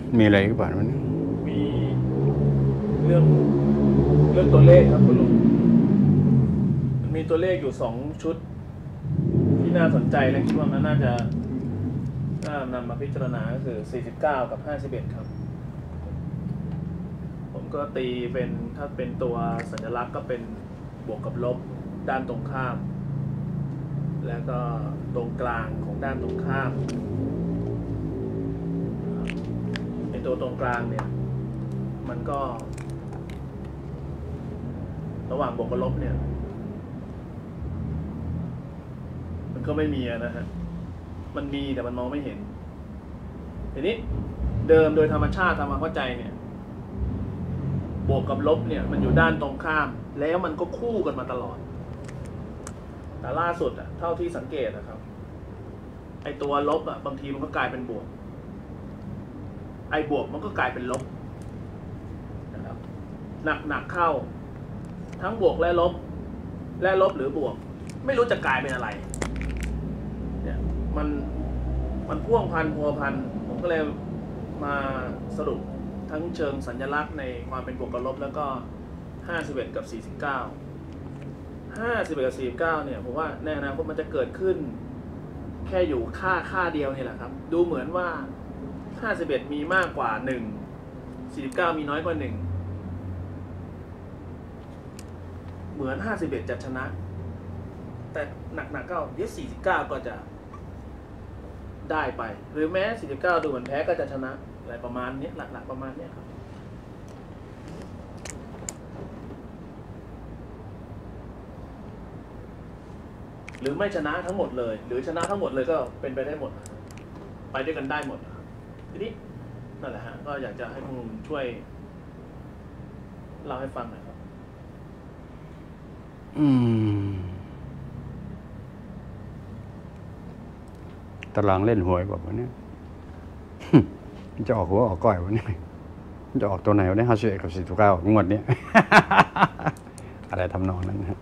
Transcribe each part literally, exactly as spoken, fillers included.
มีอะไรหรือเปล่าวันนี้มีเรื่องเรื่องตัวเลขครับคุณลุงมันมีตัวเลขอยู่สองชุดที่น่าสนใจและคิดว่ามันน่าจะน่านำมาพิจารณาก็คือสี่สิบเก้ากับห้าสิบเอ็ดครับผมก็ตีเป็นถ้าเป็นตัวสัญลักษณ์ก็เป็นบวกกับลบด้านตรงข้ามแล้วก็ตรงกลางของด้านตรงข้ามในตัวตรงกลางเนี่ยมันก็ระหว่างบวกกับลบเนี่ยมันก็ไม่มีนะฮะมันมีแต่มันมองไม่เห็นทีนี้เดิมโดยธรรมชาติทำความเข้าใจเนี่ยบวกกับลบเนี่ยมันอยู่ด้านตรงข้ามแล้วมันก็คู่กันมาตลอดแต่ล่าสุดอะเท่าที่สังเกตนะครับไอตัวลบอะบางทีมันก็กลายเป็นบวกไอบวกมันก็กลายเป็นลบนะครับหนักหนักเข้าทั้งบวกและลบและลบหรือบวกไม่รู้จะกลายเป็นอะไรเนี่ยมันมันพ่วงพันพัวพันผมก็เลยมาสรุปทั้งเชิงสัญลักษณ์ในความเป็นบวกกับลบแล้วก็ห้าสิบเอ็ดกับสี่สิบเก้า ห้าสิบเอ็ดกับสี่สิบเก้าเนี่ยผมว่าในอนาคตมันจะเกิดขึ้นแค่อยู่ค่าค่าเดียวนี่แหละครับดูเหมือนว่าห้าสิบเอ็ดมีมากกว่าหนึ่ง สี่สิบเก้ามีน้อยกว่าหนึ่งเหมือนห้าสิบเอ็ดจะชนะแต่หนักๆก็ยี่สี่สิบเก้าก็จะได้ไปหรือแม้สี่สิบเก้าดูเหมือนแพ้ก็จะชนะอะไรประมาณนี้หลักๆประมาณนี้ครับหรือไม่ชนะทั้งหมดเลยหรือชนะทั้งหมดเลยก็เป็นไปได้หมดไปด้วยกันได้หมดทีนี้นั่นแหละฮะก็อยากจะให้คุณช่วยเล่าให้ฟังหน่อยครับอืมตารางเล่นหวยแบบวันนี้จะออกหัวออกก้อยวันนี้จะออกตัวไหนวันนี้ห้าสิบเอ็ดกับสี่สิบเก้างวดนี้ อะไรทำนองนั้นนะ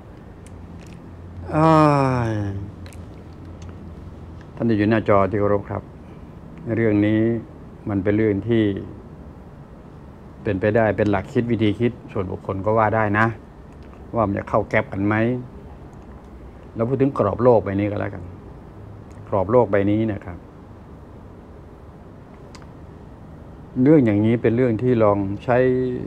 ท่านที่อยู่หน้าจอที่เคารพครับเรื่องนี้มันเป็นเรื่องที่เป็นไปได้เป็นหลักคิดวิธีคิดส่วนบุคคลก็ว่าได้นะว่ามันจะเข้าแก๊ปกันไหมเราพูดถึงกรอบโลกใบนี้ก็แล้วกันกรอบโลกใบนี้นะครับเรื่องอย่างนี้เป็นเรื่องที่ลองใช้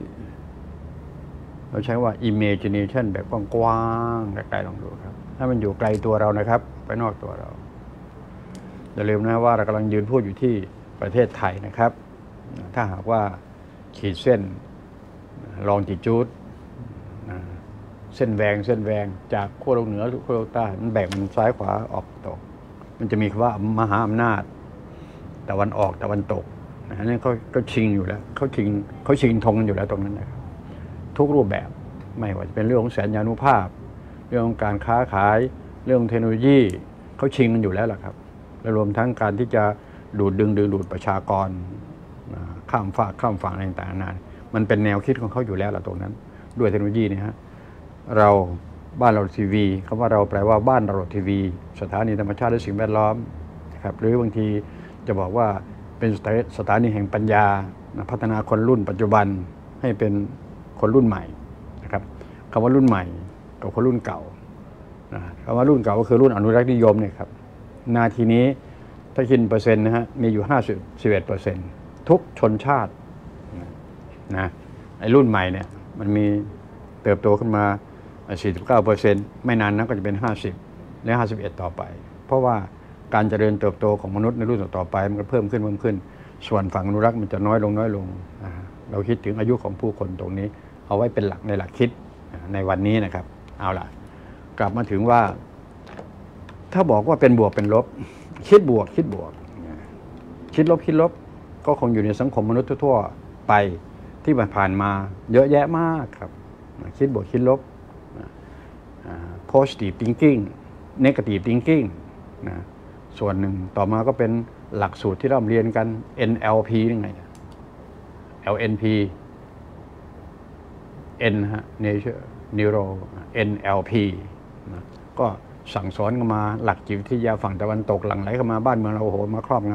เราใช้ว่า imagination แบบกว้างๆไกลๆลองดูครับถ้ามันอยู่ไกลตัวเรานะครับไปนอกตัวเราอย่าลืมนะว่าเรากำลังยืนพูดอยู่ที่ประเทศไทยนะครับถ้าหากว่าขีดเส้นลองจิจูดเส้นแหวงเส้นแหวงจากขั้วโลกเหนือหรือขั้วโลกใต้มันแบ่งมันซ้ายขวาออกตกมันจะมีคำว่ามหาอำนาจตะวันออกตะวันตกนะนั่นเขาก็ชิงอยู่แล้วเขาชิงเขาชิงธงอยู่แล้วตรงนั้นนะครับทุกรูปแบบไม่ว่าจะเป็นเรื่องของแสนยานุภาพเรื่องของการค้าขายเรื่องเทคโนโลยีเขาชิงกันอยู่แล้วล่ะครับและรวมทั้งการที่จะดูดดึงดึงดูดประชากรข้ามฝากข้ามฝั่งอะไรต่างๆนานามันเป็นแนวคิดของเขาอยู่แล้วล่ะตรงนั้นด้วยเทคโนโลยีนี่ฮะเราบ้านเราทีวีคำว่าเราแปลว่าบ้านเราทีวีสถานีธรรมชาติและสิ่งแวดล้อมนะครับหรือบางทีจะบอกว่าเป็นสถานีแห่งปัญญาพัฒนาคนรุ่นปัจจุบันให้เป็นคนรุ่นใหม่นะครับคำว่ารุ่นใหม่กับคนรุ่นเก่านะคำว่ารุ่นเก่าก็คือรุ่นอนุรักษ์นิยมเนี่ยครับนาทีนี้ถ้าคิดเปอร์เซ็นต์นะฮะมีอยู่ห้าสิบเอ็ดเปอร์เซ็นต์ทุกชนชาตินะไอ้รุ่นใหม่เนี่ยมันมีเติบโตขึ้นมาสี่สิบเก้าเปอร์เซ็นต์ไม่นานนักก็จะเป็นห้าสิบและห้าสิบเอ็ดต่อไปเพราะว่าการเจริญเติบโตของมนุษย์ในรุ่นต่อไปมันก็เพิ่มขึ้นเพิ่มขึ้นส่วนฝั่งอนุรักษ์มันจะน้อยลงน้อยลงเราคิดถึงอายุของผู้คนตรงนี้เอาไว้เป็นหลักในหลักคิดในวันนี้นะครับเอาล่ะกลับมาถึงว่าถ้าบอกว่าเป็นบวกเป็นลบคิดบวกคิดบวกคิดลบคิดลบก็คงอยู่ในสังคมมนุษย์ทั่วไปที่ผ่านมาเยอะแยะมากครับคิดบวกคิดลบ positive thinking negative thinking นะส่วนหนึ่งต่อมาก็เป็นหลักสูตรที่เราเรียนกัน เอ็น แอล พี ยังไง แอล เอ็น พี N ฮะ Nature Neuro เอ็น แอล พี นะก็สั่งสอนกันมาหลักจิตวิทยาฝั่งตะวันตกหลั่งไหลเข้ามาบ้านเมืองเราโอ้โหมาครอบงำ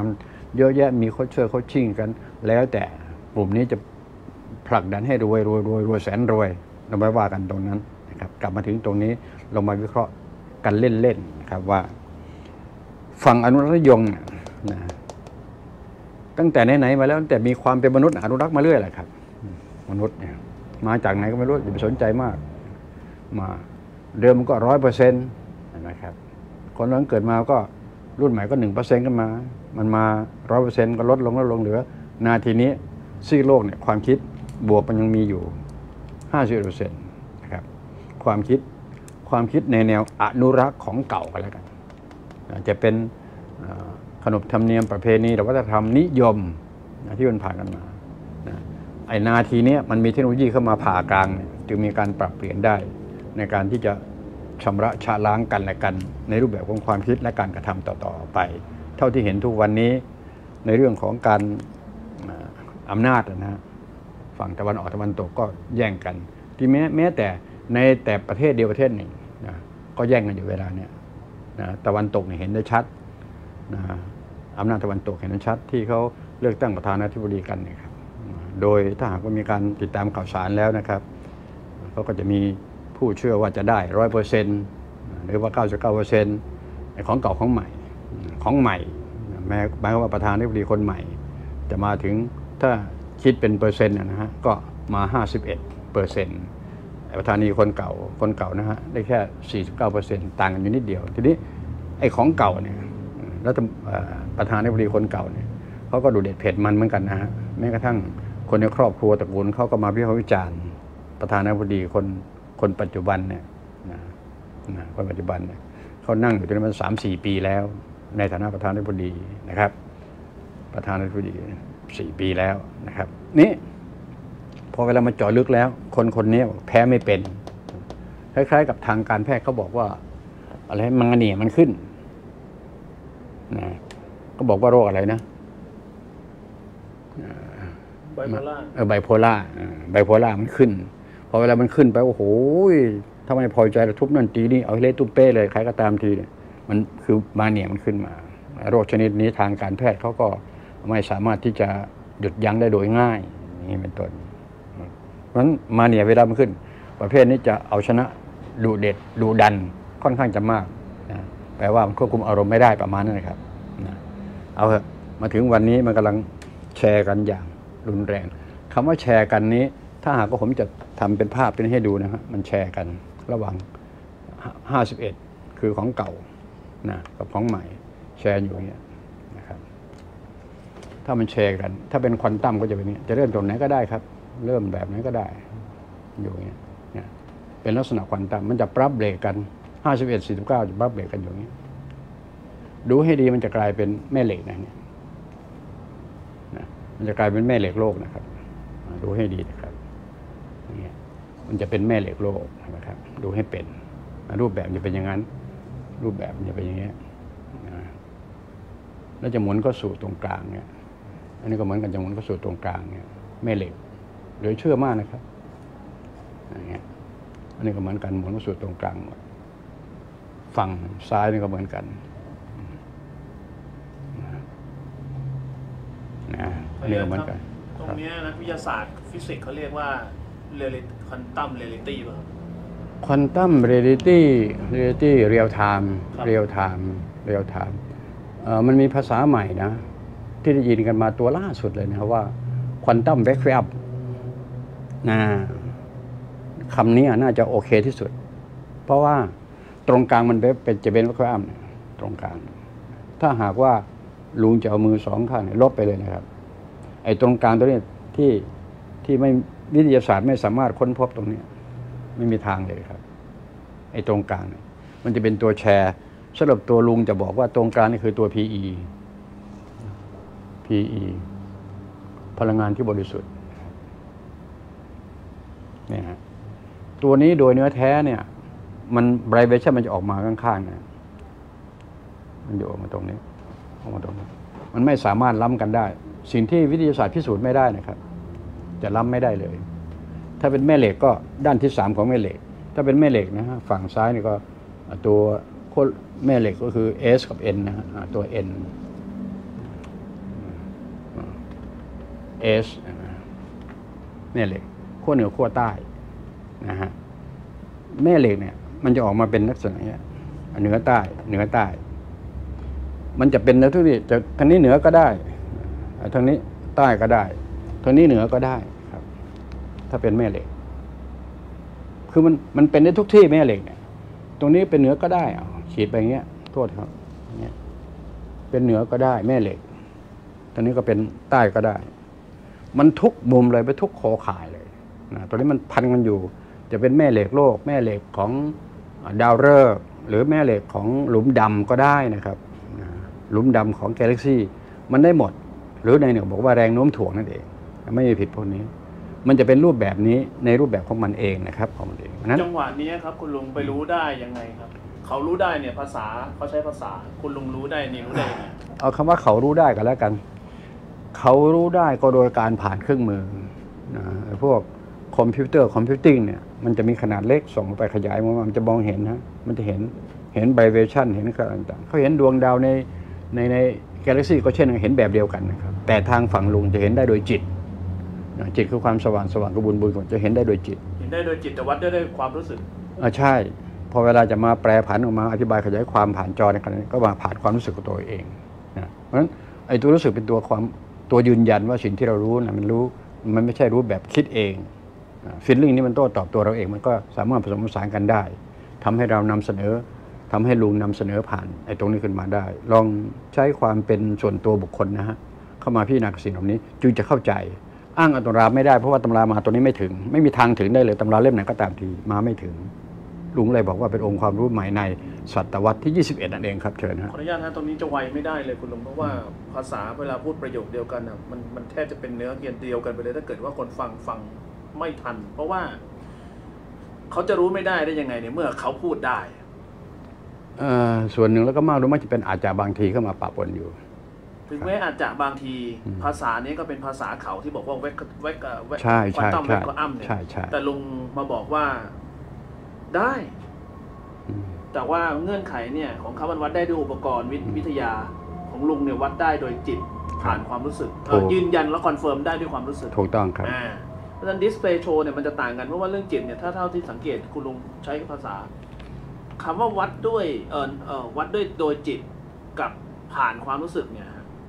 เยอะแยะมีโค้ชช่วยโค้ชชิ่งกันแล้วแต่กลุ่มนี้จะผลักดันให้รวยรวยรวยรวยแสนรวยเราไม่ว่ากันตรงนั้นนะครับกลับมาถึงตรงนี้เรามาวิเคราะห์กันเล่นๆนะครับว่าฝั่งอนุรักษ์นิยมเนี่ยนะตั้งแต่ไหนๆมาแล้วตั้งแต่มีความเป็นมนุษย์อนุรักษ์มาเรื่อยแหละครับมนุษย์เนี่ยมาจากไหนก็ไม่รู้อย่าไปสนใจมากมาเดิมมันก็ร้อยเปอร์เซ็นต์นะครับคนหลังเกิดมาก็รุ่นใหม่ก็หนึ่งเปอร์เซ็นต์กันมามันมาร้อยเปอร์เซ็นต์ก็ลดลงลดลงเหลือนาทีนี้ซีกโลกเนี่ยความคิดบวกมันยังมีอยู่ห้าสิบเปอร์เซ็นต์นะครับความคิดความคิดในแนวอนุรักษ์ของเก่ากันแล้วกันจะเป็นขนบธรรมเนียมประเพณีหรือวัฒนธรรมนิยมที่มันผ่านกันมาไอ้นาทีนี้มันมีเทคโนโลยีเข้ามาผ่ากลางจึงมีการปรับเปลี่ยนได้ในการที่จะชำระชะล้างกันและกันในรูปแบบของความคิดและการกระทำต่อๆไปเท่าที่เห็นทุกวันนี้ในเรื่องของการอำนาจนะฮะฝั่งตะวันออกตะวันตกก็แย่งกันที่แม้แม้แต่ในแต่ประเทศเดียวประเทศหนึ่งนะก็แย่งกันอยู่เวลาเนี้ยนะตะวันตกเนี่ยเห็นได้ชัดนะอำนาจตะวันตกเห็นได้ชัดที่เขาเลือกตั้งประธานาธิบดีกันเนี่ยครับโดยถ้าหากว่ามีการติดตามข่าวสารแล้วนะครับเขาก็จะมีผู้เชื่อว่าจะได้ร้อยเปอร์เซ็นต์หรือว่าเก้าสิบเก้าเปอร์เซ็นต์ของเก่าของใหม่ของใหม่แม้หมายความว่าประธานาธิบดีคนใหม่จะมาถึงถ้าคิดเป็นเปอร์เซ็นต์นะฮะก็มาห้าสิบเอ็ดเปอร์เซ็นต์ประธานาธิบดีคนเก่าคนเก่านะฮะได้แค่สี่สิบเก้าเปอร์เซ็นต์ต่างกันอยู่นิดเดียวทีนี้ไอ้ของเก่าเนี่ยแล้วประธานาธิบดีคนเก่าเนี่ยเขาก็ดูเด็ดเผ็ดมันเหมือนกันนะฮะแม้กระทั่งคนในครอบครัวตระกูลเขาก็มาวิพากษ์วิจารณ์ประธานาธิบดีคนคนปัจจุบันเนี่ยนะนะคนปัจจุบันเนี่ยเขานั่งอยู่ตรงนั้นมาสามสี่ปีแล้วในฐานะประธานาธิบดีนะครับประธานาธิบดีสี่ปีแล้วนะครับนี่พอเวลามาเจาะลึกแล้วคนคนนี้แพ้ไม่เป็นคล้ายๆกับทางการแพทย์เขาบอกว่าอะไรมังกรเนี่ยมันขึ้นนะก็บอกว่าโรคอะไรนะไบโพล่าเออไบโพล่าไบโพล่ามันขึ้นพอเวลามันขึ้นไปโอ้โหถ้าไม่พอใจเราทุบนั่นตีนี่เอาให้เละตุ้มเป้เลยใครก็ตามทีเนี่ยมันคือมาเนียมันขึ้นมาโรคชนิดนี้ทางการแพทย์เขาก็ไม่สามารถที่จะหยุดยั้งได้โดยง่ายนี่เป็นต้นเพราะฉะนั้นมาเนียเวลามันขึ้นประเภทนี้จะเอาชนะดูเด็ดดูดันค่อนข้างจะมากนะแปลว่ามันควบคุมอารมณ์ไม่ได้ประมาณนั้นนะครับนะเอาเถอะมาถึงวันนี้มันกำลังแชร์กันอย่างรุนแรงคำว่าแชร์กันนี้ถ้าหากว่าผมจะทำเป็นภาพเป็นให้ดูนะฮะมันแชร์กันระหว่างห้าสิบเอ็ดคือของเก่านะกับของใหม่แชร์อยู่อย่างเงี้ยนะครับถ้ามันแชร์กันถ้าเป็นควอนตัมก็จะเป็นนี้จะเริ่มตรงไหนก็ได้ครับเริ่มแบบไหนก็ได้อยู่อย่างเงี้ยเนี่ยเป็นลักษณะควอนตัมมันจะปรับเบรกกันห้าสิบเอ็ด สี่สิบเก้าจะปรับเบรกกันอยู่อย่างเงี้ยดูให้ดีมันจะกลายเป็นแม่เหล็กนะเนี่ยนะมันจะกลายเป็นแม่เหล็กโลกนะครับดูให้ดีนะครับเนี่ยมันจะเป็นแม่เหล็กโลกนะครับดูให้เป็นรูปแบบจะเป็นอย่างนั้นรูปแบบจะเป็นอย่างเงี้ยแล้วจะหมุนก็สู่ตรงกลางเนี่ยอันนี้ก็เหมือนกันจะหมุนก็สู่ตรงกลางเนี่ยแม่เหล็กหรือเชื่อมากนะครับอย่างเงี้ยอันนี้ก็เหมือนกันหมุนก็สู่ตรงกลางฝั่งซ้ายนี่ก็เหมือนกันนะอันนี้ก็เหมือนกันตรงนี้นักวิทยาศาสตร์ฟิสิกส์เขาเรียกว่าเรลิควอนตัมเรลิตี้ป่ะควอนตัมเรลิตี้เรลิตี้เรียลไทม์เรียลไทม์เรียลไทม์มันมีภาษาใหม่นะที่ได้ยินกันมาตัวล่าสุดเลยนะครับว่าควอนตัมแวคคัมนะคำนี้น่าจะโอเคที่สุดเพราะว่าตรงกลางมันเป็นจะเป็นแวคคัมตรงกลางถ้าหากว่าลุงจะเอามือสองข้างลบไปเลยนะครับไอ้ตรงกลางตัวนี้ที่ที่ไม่วิทยาศาสตร์ไม่สามารถค้นพบตรงนี้ไม่มีทางเลยครับไอ้ตรงกลางเนี่ยมันจะเป็นตัวแชร์สำหรับตัวลุงจะบอกว่าตรงกลางนี่คือตัว พี อี พี อี พลังงานที่บริสุทธิ์เนี่ยฮะตัวนี้โดยเนื้อแท้เนี่ยมันไบรเบชั่นมันจะออกมาข้างๆนะมันจะออกมาตรงนี้ออกมาตรงนี้มันไม่สามารถล้ำกันได้สิ่งที่วิทยาศาสตร์พิสูจน์ไม่ได้นะครับจะล้ำไม่ได้เลยถ้าเป็นแม่เหล็กก็ด้านที่สามของแม่เหล็กถ้าเป็นแม่เหล็กนะฮะฝั่งซ้ายนี่ก็ตัวแม่เหล็กก็คือ S กับ N นะฮะตัว N S แม่เหล็กขั้วเหนือขั้วใต้นะฮะแม่เหล็กเนี่ยมันจะออกมาเป็นลักษณะนี้เหนือใต้เหนือใต้มันจะเป็นแล้วทุกที่จะทางนี้เหนือก็ได้ทางนี้ใต้ก็ได้ทางนี้เหนือก็ได้ครับถ้าเป็นแม่เหล็กคือมันมันเป็นได้ทุกที่แม่เหล็กเนี่ยตรงนี้เป็นเหนือก็ได้เอาขีดไปอย่างเงี้ยโทษครับเงี้ยเป็นเหนือก็ได้แม่เหล็กตรงนี้ก็เป็นใต้ก็ได้มันทุกมุมเลยไปทุกโคข่ายเลยนะตัวนี้มันพันกันอยู่จะเป็นแม่เหล็กโลกแม่เหล็กของดาวฤกษ์หรือแม่เหล็กของหลุมดำก็ได้นะครับหลุมดำของกาแล็กซี่มันได้หมดหรือในหนึ่งบอกว่าแรงโน้มถ่วงนั่นเองไม่มีผิดพวกนี้มันจะเป็นรูปแบบนี้ในรูปแบบของมันเองนะครับของมันเองนั้นจังหวะนี้ครับคุณลุงไปรู้ได้ยังไงครับเขารู้ได้เนี่ยภาษาเขาใช้ภาษาคุณลุงรู้ได้นี่รู้ได้ยังไงเอาคำว่าเขารู้ได้กันแล้วกันเขารู้ได้ก็โดยการผ่านเครื่องมือนะพวกคอมพิวเตอร์คอมพิวติ้งเนี่ยมันจะมีขนาดเล็กส่งไปขยายมันจะมองเห็นนะมันจะเห็นเห็นไบเวชั่นเห็นอะไรต่างๆเขาเห็นดวงดาวในในในกาแล็กซี่ก็เช่นกันเห็นแบบเดียวกันนะครับแต่ทางฝั่งลุงจะเห็นได้โดยจิตจิตคือความสว่างสว่างกระบุญบุญจะเห็นได้โดยจิตเห็นได้โดยจิตแต่วัดได้ด้วยความรู้สึกอ่าใช่พอเวลาจะมาแปลผันออกมาอธิบายขยายความผ่านจอในขณะนี้ก็มาผ่านความรู้สึกของตัวเองนะเพราะฉะนั้นไอ้ตัวรู้สึกเป็นตัวความตัวยืนยันว่าสิ่งที่เรารู้นะมันรู้มันไม่ใช่รู้แบบคิดเองฟีลลิ่งนี้มันโต้ตอบตัวเราเองมันก็สามารถผสมผสานกันได้ทำให้เรานำเสนอทำให้ลุงนำเสนอผ่านไอ้ตรงนี้ขึ้นมาได้ลองใช้ความเป็นส่วนตัวบุคคลนะฮะเข้ามาพิจารณาสิ่งเหล่านี้จึงจะเข้าใจอ้างตำราไม่ได้เพราะว่าตำรามาตัวนี้ไม่ถึงไม่มีทางถึงได้เลยตำราเล่มไหนก็ตามทีมาไม่ถึงลุงเลยบอกว่าเป็นองค์ความรู้ใหม่ในศตวรรษที่ยี่สิบเอ็ดนั่นเองครับเชิญฮะขออนุญาตนะตรงนี้จะไวไม่ได้เลยคุณลุงเพราะว่าภาษาเวลาพูดประโยคเดียวกันอ่ะมันมันแทบจะเป็นเนื้อเรียนเดียวกันไปเลยถ้าเกิดว่าคนฟังฟังไม่ทันเพราะว่าเขาจะรู้ไม่ได้ได้ยังไงเนี่ยเมื่อเขาพูดได้ส่วนหนึ่งแล้วก็มากรู้มากจะเป็นอาจจะบางทีเข้ามาปะปนอยู่ถึงแม้อาจจะบางทีภาษานี้ก็เป็นภาษาเขาที่บอกว่าเวกเวกเวกใช่ใช่ควอนตัมเวกอัมเนี่ยแต่ลุงมาบอกว่าได้แต่ว่าเงื่อนไขเนี่ยของเขามันวัดได้ด้วยอุปกรณ์วิทยาของลุงเนี่ยวัดได้โดยจิตผ่านความรู้สึกยืนยันและคอนเฟิร์มได้ด้วยความรู้สึกถูกต้องครับเพราะฉะนั้นดิสเพลย์โชว์เนี่ยมันจะต่างกันเพราะว่าเรื่องจิตเนี่ยถ้าเท่าที่สังเกตคุณลุงใช้ภาษาคำว่าวัดด้วยเออเออวัดด้วยโดยจิตกับผ่านความรู้สึกเนี่ย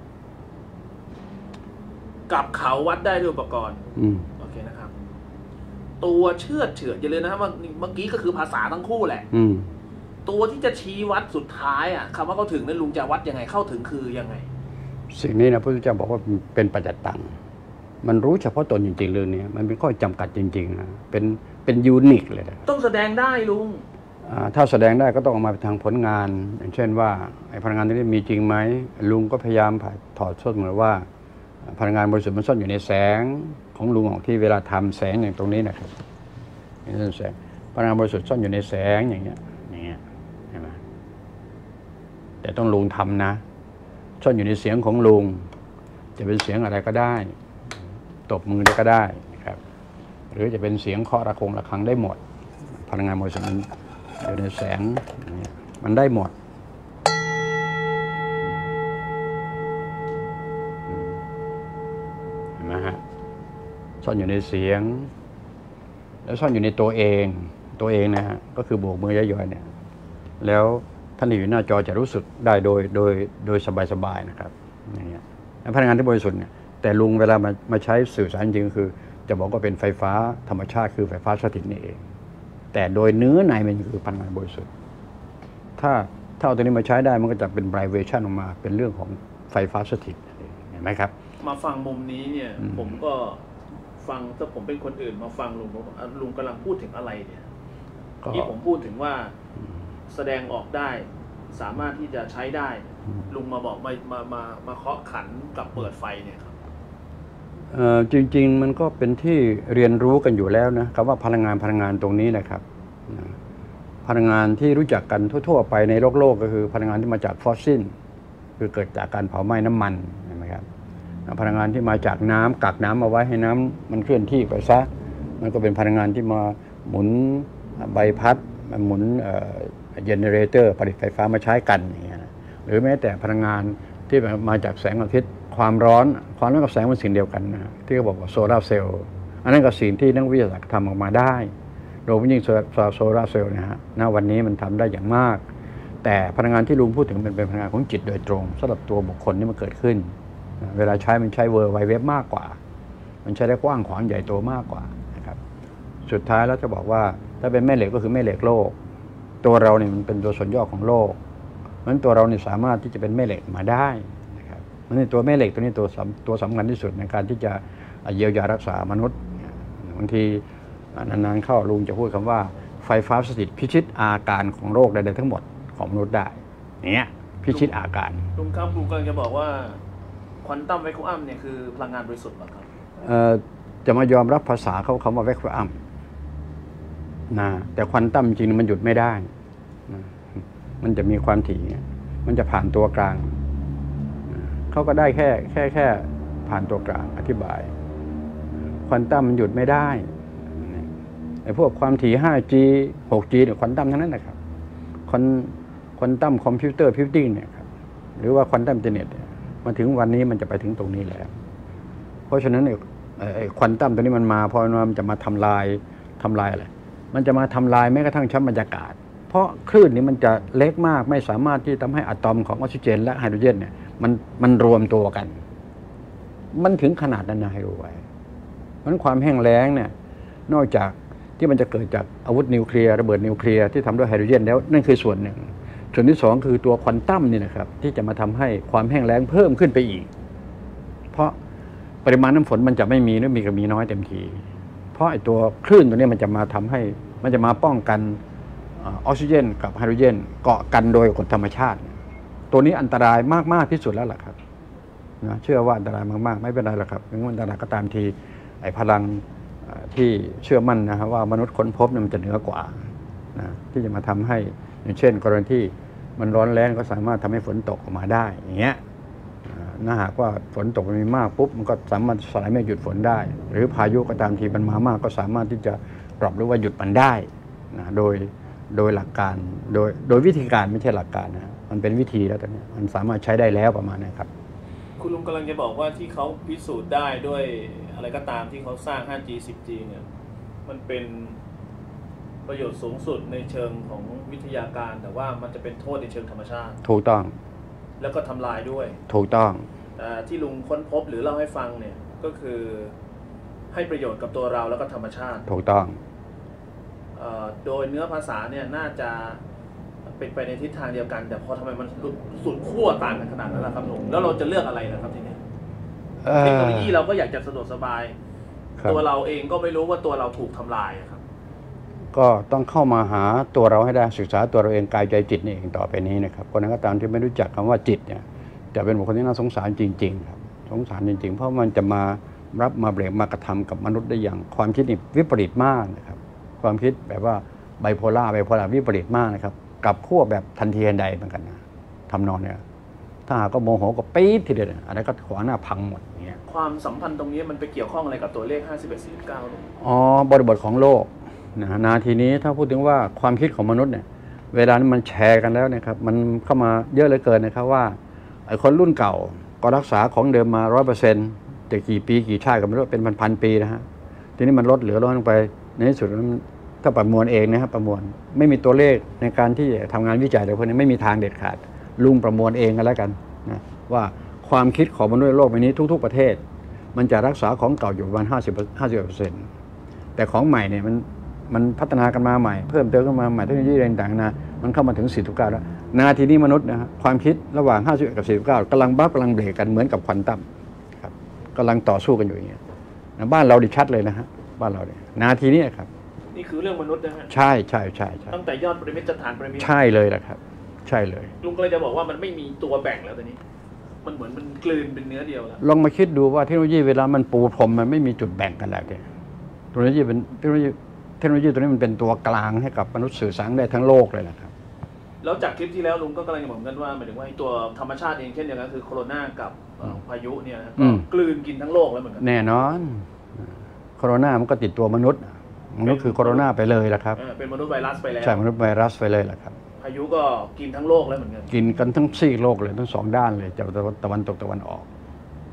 กับเขาวัดได้ด้วยอุปกรณ์โอเคนะครับตัวเชื่อเฉือนอย่าเลยนะครับว่าเมื่อกี้ก็คือภาษาทั้งคู่แหละตัวที่จะชี้วัดสุดท้ายอ่ะคำว่าเข้าถึงนั้นลุงจะวัดยังไงเข้าถึงคือยังไงสิ่งนี้นะพระพุทธเจ้าบอกว่าเป็นปัจจัตตังมันรู้เฉพาะตนจริงๆเรื่องนี้มันเป็นข้อจำกัดจริงๆนะเป็นเป็นยูนิคเลยนะต้องแสดงได้ลุงถ้าแสดงได้ก็ต้องออกมาเป็นทางผลงานอย่างเช่นว่าไอ้พลังงานนี้มีจริงไหมลุงก็พยายามถอดทอดเหมือนว่าพลังงานบริสุทธิ์มันซ่อนอยู่ในแสงของลุงของที่เวลาทำแสงอย่างตรงนี้นะครับนี่แสงพลังงานบริสุทธิ์ซ่อนอยู่ในแสงอย่างเงี้ยอย่างเงี้ยใช่ไหมแต่ต้องลุงทำนะซ่อนอยู่ในเสียงของลุงจะเป็นเสียงอะไรก็ได้ตบมือได้ก็ได้ครับหรือจะเป็นเสียงเคาะระฆังระฆังได้หมดพลังงานบริสุทธิ์มันอยู่ในแสงมันได้หมดนะฮะซ่อนอยู่ในเสียงแล้วซ่อนอยู่ในตัวเองตัวเองนะฮะก็คือโบกมือย่อยๆเนี่ยแล้วท่านที่อยู่หน้าจอจะรู้สึกได้โดยโดยโดยสบายๆนะครับอย่างเงี้ยพลังงานที่บริสุทธิ์เนี่ยแต่ลุงเวลามามาใช้สื่อสารจริงๆคือจะบอกว่าเป็นไฟฟ้าธรรมชาติคือไฟฟ้าสถิตนี่เองแต่โดยเนื้อในมันคือพลังงานบริสุทธิ์ถ้าถ้าเอาตัวนี้มาใช้ได้มันก็จะเป็นไบรเวชั่นออกมาเป็นเรื่องของไฟฟ้าสถิตเห็นไหมครับมาฟังมุมนี้เนี่ยผมก็ฟังถ้าผมเป็นคนอื่นมาฟังลุงลุงกำลังพูดถึงอะไรเนี่ยที่ผมพูดถึงว่าแสดงออกได้สามารถที่จะใช้ได้ลุงมาบอกมามามามาเคาะขันกับเปิดไฟเนี่ยครับจริงๆมันก็เป็นที่เรียนรู้กันอยู่แล้วนะคำว่าพลังงานพลังงานตรงนี้นะครับพลังงานที่รู้จักกันทั่วๆไปในโลกโลกก็คือพลังงานที่มาจากฟอสซิลคือเกิดจากการเผาไหม้น้ำมันใช่ไหมครับพลังงานที่มาจากน้ำกักน้ำเอาไว้ให้น้ำมันเคลื่อนที่ไปซะมันก็เป็นพลังงานที่มาหมุนใบพัดหมุนเจเนเรเตอร์ผลิตไฟฟ้ามาใช้กันอย่างเงี้ยหรือแม้แต่พลังงานที่มาจากแสงอาทิตย์ความร้อนความร้อนกับแสงเป็นสิ่งเดียวกันนะที่เขาบอกว่าโซลาร์เซลล์อันนั้นก็สิ่งที่นักวิทยาศาสตร์ทำออกมาได้โดยเฉพาะยิ่งโซลาร์เซลล์นะฮะณวันนี้มันทำได้อย่างมากแต่พลังงานที่ลุงพูดถึงเป็นเป็นพลังงานของจิตโดยตรงสำหรับตัวบุคคลที่มันเกิดขึ้นเวลาใช้มันใช้เวอร์ไวเว็บมากกว่ามันใช้ได้กว้างขวางใหญ่โตมากกว่านะครับสุดท้ายแล้วจะบอกว่าถ้าเป็นแม่เหล็กก็คือแม่เหล็กโลกตัวเราเนี่ยมันเป็นตัวส่วนย่อของโลกเพราะฉะนั้นตัวเราเนี่ยสามารถที่จะเป็นแม่เหล็กมาได้นะครับนั่นตัวแม่เหล็กตัวนี้ตัวตัวสำคัญที่สุดในการที่จะเยียวยารักษามนุษย์บางทีนานๆเข้าลุงจะพูดคำว่าไฟฟ้าสถิตพิชิตอาการของโรคใดๆทั้งหมดของมนุษย์ได้เนี้ยพิชิตอาการลุงครับลุงกำลังจะบอกว่าควอนตัมแวคูอัมเนี่ยคือพลังงานบริสุทธิ์หรอครับจะมายอมรับภาษาเขาคำว่าแวคูอัมนะแต่ควอนตัมจริงมันหยุดไม่ได้นะมันจะมีความถี่มันจะผ่านตัวกลางเขาก็ได้แค่แค่แค่ผ่านตัวกลางอธิบายควอนตัมมันหยุดไม่ได้ไอ้พวกความถี่ ห้าจี หกจี เนี่ยควอนตัมทั้งนั้นนะครับควอนควอนตัมคอมพิวเตอร์พิวติ้งเนี่ยครับหรือว่าควอนตัมอินเทอร์เน็ตมาถึงวันนี้มันจะไปถึงตรงนี้แล้วเพราะฉะนั้นไอ้ควอนตัมตัวนี้มันมาพอมันจะมาทำลายทำลายอะไรมันจะมาทำลายแม้กระทั่งชั้นบรรยากาศเพราะคลื่นนี้มันจะเล็กมากไม่สามารถที่ทำให้อะตอมของออกซิเจนและไฮโดรเจนเนี่ยมันมันรวมตัวกันมันถึงขนาดนั้นนะให้รู้ไว้เพราะฉะนั้นความแห้งแล้งเนี่ยนอกจากที่มันจะเกิดจากอาวุธนิวเคลียร์ระเบิดนิวเคลียร์ที่ทำด้วยไฮโดรเจนแล้วนั่นคือส่วนหนึ่งส่วนที่สองคือตัวควอนตัมนี่นะครับที่จะมาทำให้ความแห้งแล้งเพิ่มขึ้นไปอีกเพราะปริมาณน้ำฝนมันจะไม่มีหรือมีก็มีน้อยเต็มทีเพราะไอ้ตัวคลื่นตัวนี้มันจะมาทำให้มันจะมาป้องกันออกซิเจนกับไฮโดรเจนเกาะกันโดยกฎธรรมชาติตัวนี้อันตรายมากๆที่สุดแล้วล่ะครับนะเชื่อว่าอันตรายมากๆไม่เป็นไรหรอกครับถึงอันตรายก็ตามทีไอ้พลังที่เชื่อมั่นนะครับว่ามนุษย์ค้นพบเนี่ยมันจะเหนือกว่านะที่จะมาทำให้อย่างเช่นกรณีที่มันร้อนแรงก็สามารถทำให้ฝนตกออกมาได้อย่างเงี้ยถ้าหากว่าฝนตกมีมากปุ๊บมันก็สามารถสลายเมฆหยุดฝนได้หรือพายุก็ตามทีมันมามากก็สามารถที่จะปรับหรือว่าหยุดมันได้นะโดยโดยหลักการโดยโดยวิธีการไม่ใช่หลักการนะมันเป็นวิธีแล้วตอนนี้มันสามารถใช้ได้แล้วประมาณนี้ครับคุณลุงกำลังจะบอกว่าที่เขาพิสูจน์ได้ด้วยอะไรก็ตามที่เขาสร้าง ห้าจี สิบจี เนี่ยมันเป็นประโยชน์สูงสุดในเชิงของวิทยาการแต่ว่ามันจะเป็นโทษในเชิงธรรมชาติถูกต้องแล้วก็ทำลายด้วยถูกต้องแต่ที่ลุงค้นพบหรือเล่าให้ฟังเนี่ยก็คือให้ประโยชน์กับตัวเราแล้วก็ธรรมชาติถูกต้องโดยเนื้อภาษาเนี่ยน่าจะเป็นไปในทิศทางเดียวกันแต่พอทำไมมันสุดขั้วต่างกันขนาดนั้นล่ะครับลุงแล้วเราจะเลือกอะไรนะครับทีนี้เทคโนโลยีเราก็อยากจะสะดวกสบายตัวเราเองก็ไม่รู้ว่าตัวเราถูกทำลายครับก็ต้องเข้ามาหาตัวเราให้ได้ศึกษาตัวเราเองกายใจจิตนี่เองต่อไปนี้นะครับคนนั้นก็ตามที่ไม่รู้จักคำว่าจิตเนี่ยจะเป็นบุคคลที่น่าสงสารจริงๆครับสงสารจริงๆเพราะมันจะมารับมาเบรกมากระทำกับมนุษย์ได้อย่างความคิดนี่วิปริตมากนะครับความคิดแบบว่าไบโพล่าไบโพล่าวิปริตมากนะครับกับขั้วแบบทันทีทันใดเหมือนกันนะทำนองเนี่ยถ้าหากก็โมโหก็ปี๊ดทีเดียวอะไรก็ขวางหน้าพังหมดอย่างเงี้ยความสัมพันธ์ตรงนี้มันไปเกี่ยวข้องอะไรกับตัวเลขห้าสิบเอ็ด สี่สิบเก้าอ๋อบริบทของโลกนะนาทีนี้ถ้าพูดถึงว่าความคิดของมนุษย์เนี่ยเวลานี้มันแชร์กันแล้วนะครับมันเข้ามาเยอะเหลือเกินนะครับว่าไอ้คนรุ่นเก่าก็รักษาของเดิมมา ร้อยเปอร์เซ็นต์ แต่กี่ปีกี่ชาติก็ไม่รู้เป็นพันๆปีนะฮะทีนี้มันลดเหลือลดลงไปในที่สุดถ้าประมวลเองนะครับประมวลไม่มีตัวเลขในการที่ทำงานวิจัยอะไรพวกนี้ไม่มีทางเด็ดขาดลุงประมวลเองกันแล้วกันนะว่าความคิดของมนุษย์ในโลกใบนี้ทุกๆประเทศมันจะรักษาของเก่าอยู่ประมาณห้าสิบ ห้าสิบเปอร์เซ็นต์แต่ของใหม่เนี่ยมันมันพัฒนากันมาใหม่เพิ่มเติมกันมาใหม่เทคโนโลยีต่างๆนะมันเข้ามาถึงสี่สิบเก้าแล้วนาทีนี้มนุษย์นะฮะความคิดระหว่างห้าสิบเอ็ดกับสี่สิบเก้ากำลังบัฟกำลังเบรกกันเหมือนกับควอนตัมครับกำลังต่อสู้กันอยู่อย่างเงี้ยบ้านเราดิชัดเลยนะฮะบ้านเราเนี่ยนาทีนี้ครับนี่คือเรื่องมนุษย์นะฮะใช่ใช่ใช่ใช่ตั้งแต่ยอดปริมิตจนฐานปริมิตใช่เลยแหละครับใช่เลยลุงก็เลยจะบอกว่ามันไม่มีตัวแบ่งแล้วตอนนี้มันเหมือนมันกลืนเป็นเนื้อเดียวแล้วลองมาคิดดูว่าเทคโนโลยีเวลามันปูพรมมันไม่มีจุดแบ่งกันแล้วเนี่ยเทคโนโลยีเป็นเทคโนโลยีเทคโนโลยีตัวนี้มันเป็นตัวกลางให้กับมนุษย์สื่อสารได้ทั้งโลกเลยนะครับแล้วจากคลิปที่แล้วลุงก็กำลังจะบอกกันว่าหมายถึงว่าตัวธรรมชาติเองเช่นเดียวกันคือโคโรนากับพายุเนี่ยก็กลืนกินทั้งโลกแล้วเหมือนกันแน่นอนโคโรนามันก็ติดตัวมนุษย์มนุษย์คือโคโรนาไปเลยแหละครับเป็นมนุษย์ไวรัสไปแล้วใช่มนุษย์ไวรัสไปเลยแหละครับพายุก็กินทั้งโลกแล้วเหมือนกันกินกันทั้งซีกโลกเลยทั้งสองด้านเลยจากตะวันตกตะวันออก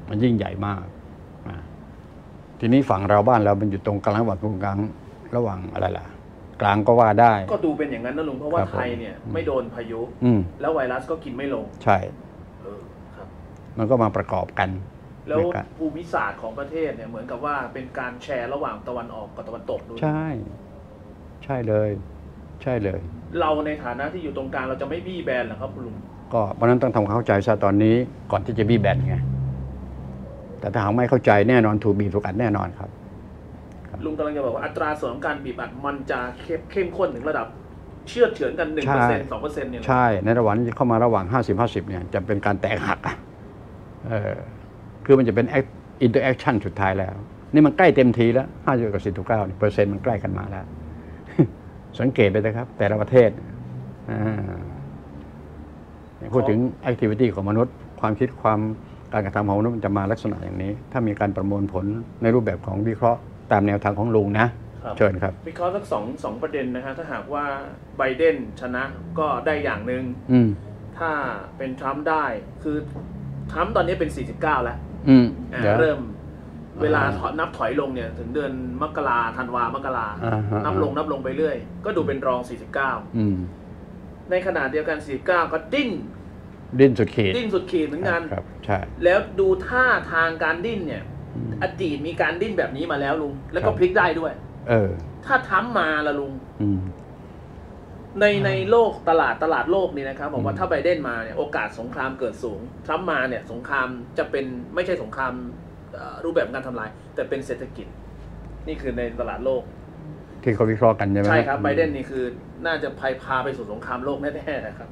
มันยิ่งใหญ่มากอ่าทีนี้ฝั่งเราบ้านเรามันอยู่ตรงกลางระหว่างตรงกลางระหว่างอะไรล่ะกลางก็ว่าได้ก็ดูเป็นอย่างนั้นนะลุงเพราะว่าครับผมไทยเนี่ยไม่โดนพายุอืมแล้วไวรัสก็กินไม่ลงใช่เออครับมันก็มาประกอบกันแล้วในการภูมิศาสตร์ของประเทศเนี่ยเหมือนกับว่าเป็นการแชร์ระหว่างตะวันออกกับตะวันตกด้วยใช่ ใช่เลย ใช่เลยเราในฐานะที่อยู่ตรงกลางเราจะไม่บี้แบนเหรอครับคุณลุงก็เพราะฉะนั้นต้องทำความเข้าใจซะตอนนี้ก่อนที่จะบี้แบนไงแต่ถ้าหากไม่เข้าใจแน่นอนถูกบีบถูกอัดแน่นอนครับลุงกำลังจะบอกว่าอัตราส่วนของการบีบอัดมันจะเข้มเข้มข้นถึงระดับ เชื่อดเฉือนกันหนึ่งเปอร์เซ็นต์สองเปอร์เซ็นต์เนี่ยนะใช่ในระหว่างที่เข้ามาระหว่างห้าสิบ ห้าสิบเนี่ยจะเป็นการแตกหักอะเออคือมันจะเป็นอินเตอร์แอคชั่นสุดท้ายแล้ว นี่มันใกล้เต็มทีแล้วห้าสิบกับสิบเก้าเปอร์เซ็นต์มันใกล้กันมาแล้ว สังเกตไปนะครับ แต่ละประเทศอ่าพูดถึงแอคทิวิตี้ของมนุษย์ ความคิดความการกระทำของมนุษย์มันจะมาลักษณะอย่างนี้ ถ้ามีการประมวลผลในรูปแบบของวิเคราะห์ตามแนวทางของลุงนะครับเชิญครับวิเคราะห์สักสองสองประเด็นนะฮะถ้าหากว่าไบเดนชนะก็ได้อย่างหนึ่งอืมถ้าเป็นทรัมป์ได้คือทรัมป์ตอนนี้เป็นสี่สิบเก้าแล้วอืมอ่าเดี๋ยวเริ่มเวลาอ่าถอนับถอยลงเนี่ยถึงเดือนมกราธันวามกราอ่าฮะนับลงนับลงไปเรื่อยก็ดูเป็นรองสี่สิบเก้าอืมในขณะเดียวกันสี่สิบเก้าก็ดิ้นดิ้นสุดขีดดิ้นสุดขีดเหมือนกันครับใช่แล้วดูท่าทางการดิ้นเนี่ยอืมอดีตมีการดิ้นแบบนี้มาแล้วลุงแล้วคก็รับพลิกได้ด้วยเออถ้าทรัมป์มาละลุงอืมในในโลกตลาดตลาดโลกนี่นะครับบอกว่าอืมถ้าไบเดนมาเนี่ยโอกาสสงครามเกิดสูงทรัมป์มาเนี่ยสงครามจะเป็นไม่ใช่สงครามเอ่อรูปแบบการทำลาย แต่เป็นเศรษฐกิจ นี่คือในตลาดโลกที่เขาวิเคราะห์กันใช่ไหมใช่ครับไบเดนนี่คือน่าจะพายพาไปสู่สงครามโลกแน่ๆนะครับ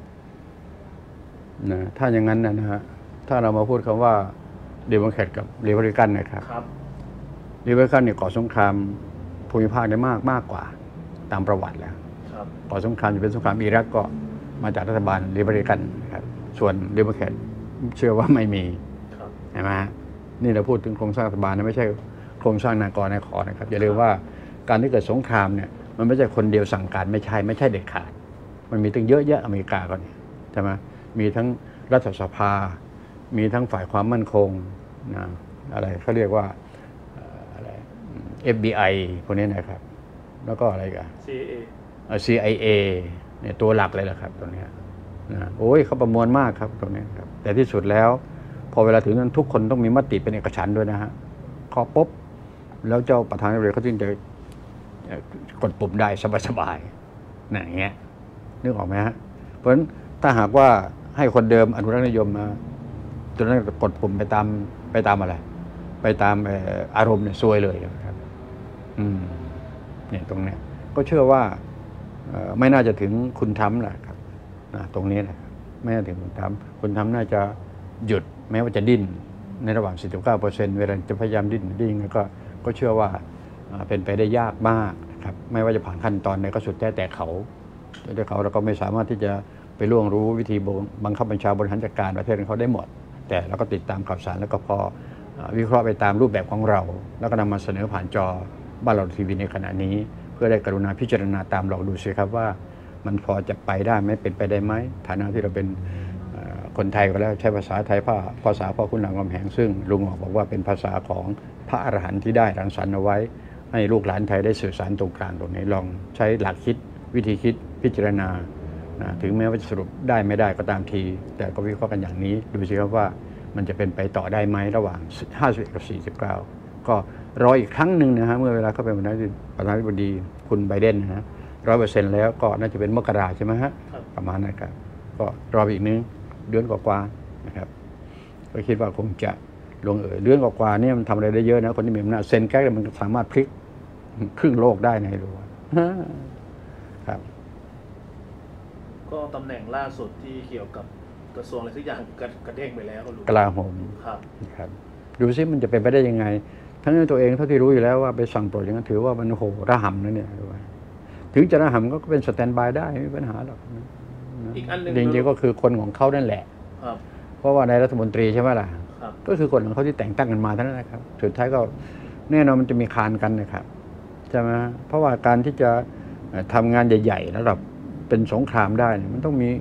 นะถ้าอย่างนั้นนะนะฮะถ้าเรามาพูดคำว่าเดโมแครตกับรีพับลิกันนะครับครับรีพับลิกันเนี่ยก่อสงครามภูมิภาคได้มากมากกว่าตามประวัติแล้วครับก่อสงครามจะเป็นสงครามอิรักก็มาจากรัฐบาลรีพับลิกันนะครับส่วนเดโมแครตเชื่อว่าไม่มีครับใช่ไหมฮะนี่เราพูดถึงโครงสร้างรัฐบาลนะไม่ใช่โครงสร้างนากรนายขอนะครับอย่าลืมว่าการที่เกิดสงครามเนี่ยมันไม่ใช่คนเดียวสั่งการไม่ใช่ไม่ใช่เด็ดขาดมันมีตั้งเยอะแยะอเมริกาก็เนี่ยใช่ไหมมีทั้งรัฐสภา มีทั้งฝ่ายความมั่นคงนะอะไรเขาเรียกว่าเอ่ออะไร เอฟ บี ไอ พวกนี้นะครับแล้วก็อะไรกันซี เอเอ่อ ซี ไอ เอ เนี่ยตัวหลักเลยแหละครับตรงเนี้ยนะโอ้ยเขาประมวลมากครับตรงเนี้ยครับแต่ที่สุดแล้ว พอเวลาถึงนั้นทุกคนต้องมีมติเป็นเอกฉันท์ด้วยนะฮะขอปุ๊บแล้วเจ้าประธานาธิบดีเขาจึงจะเอ่อกดปุ่มได้สบายๆนะอย่างเงี้ยนึกออกไหมฮะเพราะฉะนั้นถ้าหากว่าให้คนเดิมอนุรักษ์นิยมมาจนนั้นกดปุ่มไปตามไปตามอะไร ไปตามเอ่ออารมณ์เนี่ยซวยเลยครับ อืมเนี่ยตรงเนี้ยก็เชื่อว่าเอ่อไม่น่าจะถึงคุณทำแหละครับนะตรงนี้แหละครับไม่น่าถึงคุณทำคุณทำน่าจะหยุดแม้ว่าจะดิ้นในระหว่าง สี่สิบเก้าเปอร์เซ็นต์ เวลาจะพยายามดิ้นดิ้นก็ก็เชื่อว่าอ่าเป็นไปได้ยากมากนะครับไม่ว่าจะผ่านขั้นตอนไหนก็สุดแท้แต่เขาแต่เขาเราก็ไม่สามารถที่จะไปล่วงรู้วิธีบังคับบัญชาบริหารจัดการประเทศของเขาได้หมด แต่เราก็ติดตามข่าวสารแล้วก็พออ่าวิเคราะห์ไปตามรูปแบบของเรา แล้วก็นำมาเสนอผ่านจอบ้านเราทีวีในขณะนี้ เพื่อได้กรุณาพิจารณาตามลองดูสิครับว่ามันพอจะไปได้ไหมเป็นไปได้ไหมฐานะที่เราเป็นเอ่อคนไทยก็แล้วใช้ภาษาไทยภาภาษาพ่อคุณหลังกำแหงซึ่งลุงบอกว่าเป็นภาษาของพระอรหันต์ที่ได้รังสรรค์เอาไว้ ให้ลูกหลานไทยได้สื่อสารตรงกลางตรงนี้ลองใช้หลักคิดวิธีคิดพิจารณานะถึงแม้ว่าจะสรุปได้ไม่ได้ก็ตามที แต่ก็วิเคราะห์กันอย่างนี้ดูสิครับว่ามันจะเป็นไปต่อได้ไหมระหว่างห้าสิบเอ็ดกับสี่สิบเก้าก็รออีกครั้งหนึ่งนะฮะเมื่อเวลาเข้าไปประธานาธิบดีคุณไบเดนนะฮะร้อยเปอร์เซ็นต์แล้วก็น่าจะเป็นมกราใช่ไหมฮะครับประมาณนั้นครับก็รออีกนึงเดือนกว่าๆนะครับก็คิดว่าคงจะลงเอยเดือนกว่าๆเนี่ยมันทำอะไรได้เยอะนะคนที่มีอำนาจเซ็นแก๊กมันสามารถพลิกครึ่งโลกได้นะรู้ว่าครับก็ตำแหน่งล่าสุดที่เกี่ยวกับกระทรวงอะไรสักอย่างกระกระเด้งไปแล้วก็รู้กลาโหมครับครับดูซิมันจะเป็นไปได้ยังไง ทั้งที่ตัวเองเท่าที่รู้อยู่แล้วว่าไปสั่งปลดอย่างนั้นถือว่ามันโหระห่ำนะเนี่ยรู้ไหมถึงจะระห่ำก็เป็นสแตนบายได้ไม่มีปัญหาหรอกนะอีกอันหนึ่งจริงๆก็คือคนของเขานั่นแหละครับเพราะว่าในรัฐมนตรีใช่ไหมล่ะครับก็คือคนของเขาที่แต่งตั้งกันมาเท่านั้นนะครับ สุดท้ายก็แน่นอนมันจะมีคานกันนะครับใช่ไหมเพราะว่าการที่จะเอ่อทำงานใหญ่ๆระดับเป็นสงครามได้เนี่ยมันต้องมี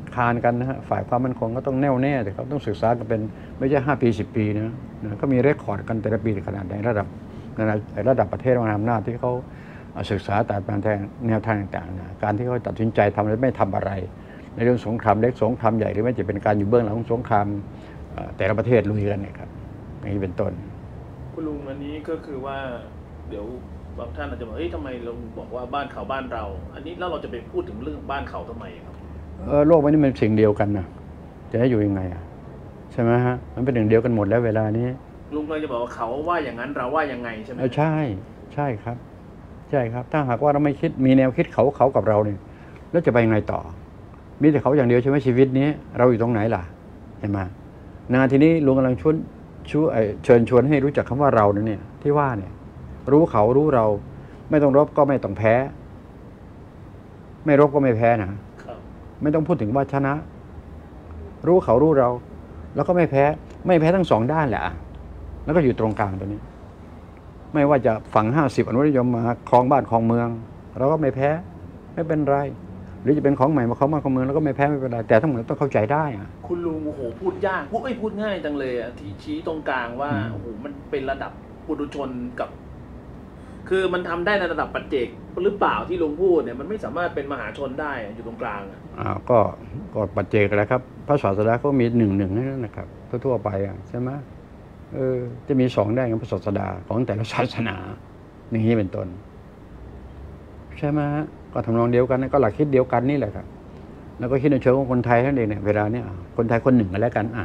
ค้านกันนะฮะฝ่ายความมั่นคงก็ต้องแน่วแน่แต่เขาต้องศึกษากันเป็นไม่ใช่ห้าปีสิบปีนะนะก็มีเรคคอร์ดกันแต่ละปีขนาดในระดับระดับประเทศมหาอำนาจที่เขาศึกษาตามแนวทางต่างๆนะการที่เขาตัดสินใจทำและไม่ทำอะไรในเรื่องสงครามเล็กสงครามใหญ่หรือไม่จะเป็นการอยู่เบื้องหลังของสงครามแต่ละประเทศลุยกันเนี่ยครับอย่างนี้เป็นต้นคุณลุงอันนี้ก็คือว่าเดี๋ยวบางท่านอาจจะบอกเฮ้ยทำไมเราบอกว่าบ้านเขาบ้านเราอันนี้แล้วเราจะไปพูดถึงเรื่องบ้านเขาทำไมครับเออโลกนี้มันสิ่งเดียวกันนะจะให้อยู่ยังไงอ่ะใช่ไหมฮะมันเป็นหนึ่งเดียวกันหมดแล้วเวลานี้ลุงเลยจะบอกว่าเขาว่าอย่างนั้นเราว่ายังไงใช่ไหมใช่ใช่ครับใช่ครับถ้าหากว่าเราไม่คิดมีแนวคิดเขาเขากับเราเนี่ยแล้วจะไปยังไงต่อมีแต่เขาอย่างเดียวใช่ไหมชีวิตนี้เราอยู่ตรงไหนล่ะเห็นไหมนาทีนี้ลุงกำลังชวนชวนเชิญชวนให้รู้จักคำว่าเราเนี่ยที่ว่าเนี่ยรู้เขารู้เราไม่ต้องรบก็ไม่ต้องแพ้ไม่รบก็ไม่แพ้นะไม่ต้องพูดถึงว่าชนะรู้เขารู้เราแล้วก็ไม่แพ้ไม่แพ้ทั้งสองด้านแหละแล้วก็อยู่ตรงกลางตัวนี้ไม่ว่าจะฝั่งห้าสิบอนุนิยมมาครองบ้านครองเมืองเราก็ไม่แพ้ไม่เป็นไรหรือจะเป็นของใหม่มาครองบ้านครองเมืองเราก็ไม่แพ้ไม่เป็นไรแต่ทั้งหมดต้องเข้าใจได้อะคุณลุงโอ้โหพูดยากพูดไม่พูดง่ายจังเลยอ่ะที่ชี้ตรงกลางว่าโอ้โหมันเป็นระดับปุถุชนกับคือมันทำได้ในระดับปัจเจกหรือเปล่าที่ลุงพูดเนี่ยมันไม่สามารถเป็นมหาชนได้อยู่ตรงกลางอ่าก็ก็ปัจเจกแหละครับพระศาสดาก็มีหนึ่งหนึ่งนั่นนะครับทั่วๆไปอ่ะใช่ไหมเออจะมีสองได้กับพระศาสดาของแต่ละศาสนาอย่างนี้เป็นต้นใช่ไหมก็ทำนองเดียวกันก็หลักคิดเดียวกันนี่แหละครับแล้วก็คิดในเชิงของคนไทยนั่นเองเนี่ยเวลาเนี้ยคนไทยคนหนึ่งกันแล้วกันอ่ะ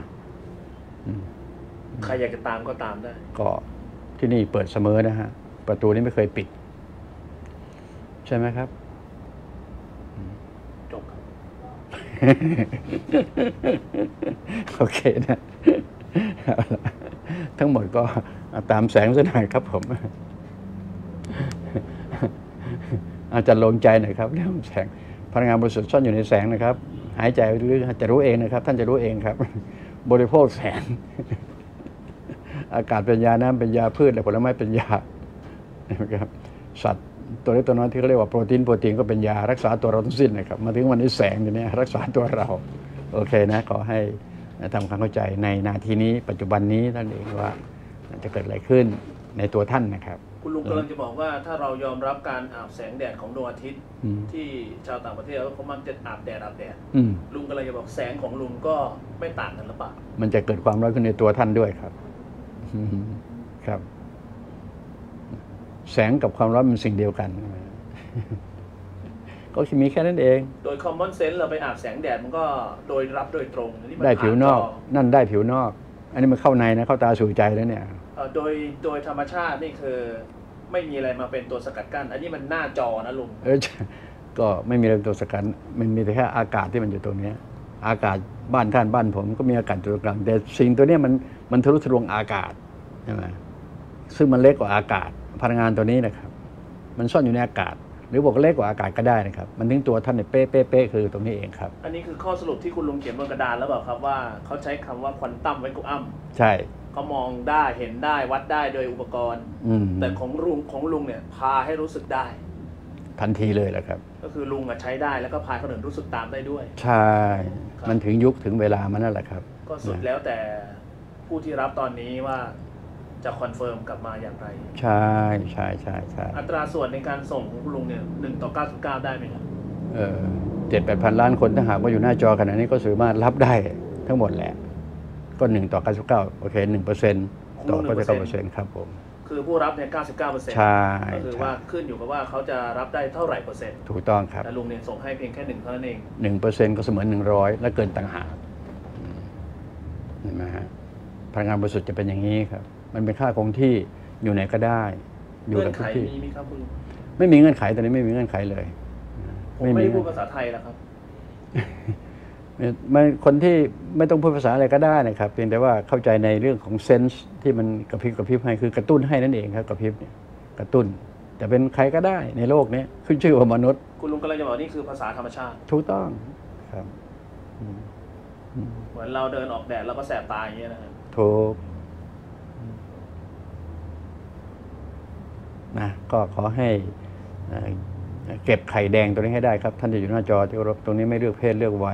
ใครอยากจะตามก็ตามได้ก็ที่นี่เปิดเสมอนะฮะประตูนี้ไม่เคยปิดใช่ไหมครับจบครับโอเคนะทั้งหมดก็ตามแสงซะหน่อยครับผมอาจจะลงใจหน่อยครับเรื่องแสงพลังงานบริสุทธิ์ซ่อนอยู่ในแสงนะครับหายใจหรือจะรู้เองนะครับท่านจะรู้เองครับบริโภคแสงอากาศเป็นยาน้ำเป็นยาพืชและผลไม้เป็นยานะครับสัตว์ตัวเล็กตัวน้อยที่เขาเรียกว่าโปรตีนโปรตีนก็เป็นยารักษาตัวเราทั้งสิ้นนะครับมาถึงวันนี้แสงอยู่เนี่ยรักษาตัวเราโอเคนะขอให้ทำความเข้าใจในนาทีนี้ปัจจุบันนี้ท่านเองว่าจะเกิดอะไรขึ้นในตัวท่านนะครับคุณลุงกำลังจะบอกว่าถ้าเรายอมรับการอาบแสงแดดของดวงอาทิตย์ที่ชาวต่างประเทศเขามักจะอาบแดดอาบแดดลุงกำลังจะบอกแสงของลุงก็ไม่ต่างกันหรือเปล่ามันจะเกิดความร้อนขึ้นในตัวท่านด้วยครับครับแสงกับความร้อนมันสิ่งเดียวกันก็มีแค่นั้นเองโดย common sense เราไปอาบแสงแดดมันก็โดยรับโดยตรงได้ผิวนอกนั่นได้ผิวนอกอันนี้มันเข้าในนะเข้าตาสู่ใจแล้วเนี่ยโดยโดยธรรมชาตินี่คือไม่มีอะไรมาเป็นตัวสกัดกั้นอันนี้มันหน้าจอนะลุงเออก็ไม่มีอะไรเป็นตัวสกัดมันมีแต่แค่อากาศที่มันอยู่ตรงนี้อากาศบ้านท่านบ้านผมก็มีอากาศอยู่ตรงกลางแต่สิ่งตัวนี้มันมันทะลุทะลวงอากาศใช่ไหมซึ่งมันเล็กกว่าอากาศพลังงานตัวนี้นะครับมันซ่อนอยู่ในอากาศหรือบอกเล็กกว่าอากาศก็ได้นะครับมันถึงตัวท่านเนี่ยเป๊ะเป๊ะเป๊ะคือตรงนี้เองครับอันนี้คือข้อสรุปที่คุณลุงเขียนบนกระดานแล้วเปล่าครับว่าเขาใช้คำว่าควอนตัมไวคูอัมใช่เขามองได้เห็นได้วัดได้โดยอุปกรณ์แต่ของลุงของลุงเนี่ยพาให้รู้สึกได้ทันทีเลยแหละครับก็คือลุงใช้ได้แล้วก็พาคนอื่นรู้สึกตามได้ด้วยใช่มันถึงยุคถึงเวลามันนั่นแหละครับก็สุดแล้วแต่ผู้ที่รับตอนนี้ว่าจะคอนเฟิร์มกลับมาอย่างไรใช่ใช่ใช่ใช่อัตราส่วนในการส่งของคุณลุงเนี่ยหนึ่งต่อเก้าสิบเก้าได้ไหมครับเออเจ็ดแปดพันล้านคนถ้าหากว่าอยู่หน้าจอขนาดนี้ก็สามารถรับได้ทั้งหมดแหละก็หนึ่งต่อเก้าสิบเก้าโอเคหนึ่งเปอร์เซ็นต์ต่อเก้าสิบเก้าเปอร์เซ็นต์ครับผมคือผู้รับเนี่ยเก้าสิบเก้าเปอร์เซ็นต์ใช่ก็คือว่าขึ้นอยู่กับว่าเขาจะรับได้เท่าไหร่เปอร์เซ็นต์ถูกต้องครับแต่ลุงเนี่ยส่งให้เพียงแค่หนึ่งเท่านั้นเองหนึ่งเปอร์เซ็นต์ก็เสมือนหนึ่งร้อยและเกินต่างหากเห็นไหมฮะพลังงานบริสุทธิ์จะเป็นอย่างนี้ครับมันเป็นค่าคงที่อยู่ไหนก็ได้อยู่กับทุกที่มีไหมครับคุณไม่มีเงื่อนไขตอนนี้ไม่มีเงื่อนไขเลยผมไม่พูดภาษาไทยแล้วครับมันคนที่ไม่ต้องพูดภาษาอะไรก็ได้นะครับเพียงแต่ว่าเข้าใจในเรื่องของเซนส์ที่มันกระพริบกระพริบให้คือกระตุ้นให้นั่นเองครับกระพริบเนี่ยกระตุ้นแต่เป็นใครก็ได้ในโลกนี้ขึ้นชื่อว่ามนุษย์คุณลุงกำลังจะบอกนี่คือภาษาธรรมชาติถูกต้องครับเหมือนเราเดินออกแดดแล้วก็แสบตาอย่างเงี้ยนะครับถูกนะก็ขอให้เก็บไข่แดงตัวนี้ให้ได้ครับท่านจะอยู่หน้าจอที่รบตรงนี้ไม่เลือกเพศเลือกวัย